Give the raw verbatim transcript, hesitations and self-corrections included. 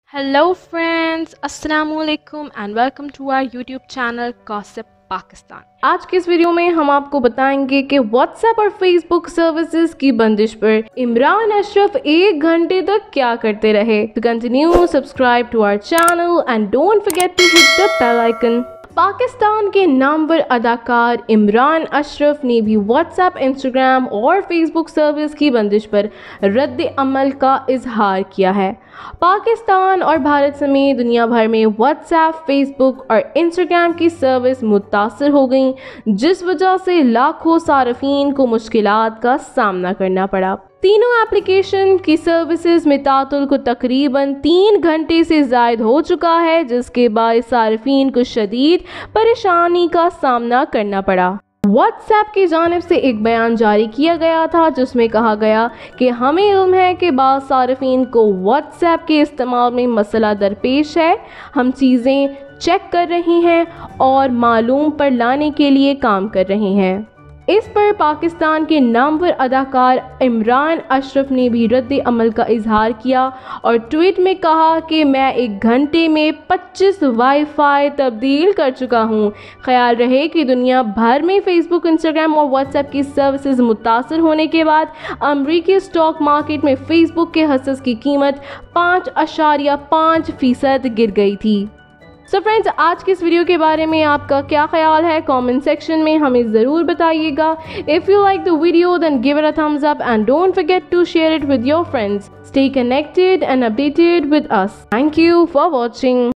Hello friends, Assalamu alaikum and welcome to our YouTube channel Gossip Pakistan. आज के इस video में हम आपको बताएंगे कि व्हाट्सएप और फेसबुक सर्विसेज की बंदिश पर इमरान अशरफ एक घंटे तक क्या करते रहे। तो continue subscribe to our channel and don't forget to hit the bell icon. Pakistan के नामवर अदाकार इमरान अशरफ ने भी व्हाट्सएप, इंस्टाग्राम और फेसबुक सर्विस की बंदिश पर रद्द अमल का इजहार किया है। पाकिस्तान और भारत समेत दुनिया भर में व्हाट्सएप, फेसबुक और इंस्टाग्राम की सर्विस मुतासर हो गई, जिस वजह से लाखों सार्फिन को मुश्किलात का सामना करना पड़ा। तीनों एप्लीकेशन की सर्विसेज में तातुल को तकरीबन तीन घंटे से ज़ायद हो चुका है, जिसके बाद सार्फिन को शदीद परेशानी का सामना करना पड़ा। व्हाट्सएप की जानिब से एक बयान जारी किया गया था जिसमें कहा गया कि हमें इल्म है कि बाज़ सार्फिन को व्हाट्सएप के इस्तेमाल में मसला दरपेश है। हम चीज़ें चेक कर रहे हैं और मालूम पर लाने के लिए काम कर रहे हैं। इस पर पाकिस्तान के नामवर अदाकार इमरान अशरफ ने भी रद्द अमल का इजहार किया और ट्वीट में कहा कि मैं एक घंटे में पच्चीस वाईफाई तब्दील कर चुका हूं। ख्याल रहे कि दुनिया भर में फेसबुक, इंस्टाग्राम और व्हाट्सएप की सर्विसेज मुतासर होने के बाद अमरीकी स्टॉक मार्केट में फेसबुक के हिस्से की कीमत पाँच अशारिया पाँच फीसद गिर गई थी। सो so फ्रेंड्स, आज की इस वीडियो के बारे में आपका क्या ख्याल है कमेंट सेक्शन में हमें ज़रूर बताइएगा। If you like the video then give it a thumbs up and don't forget to share it with your friends. Stay connected and updated with us. Thank you for watching.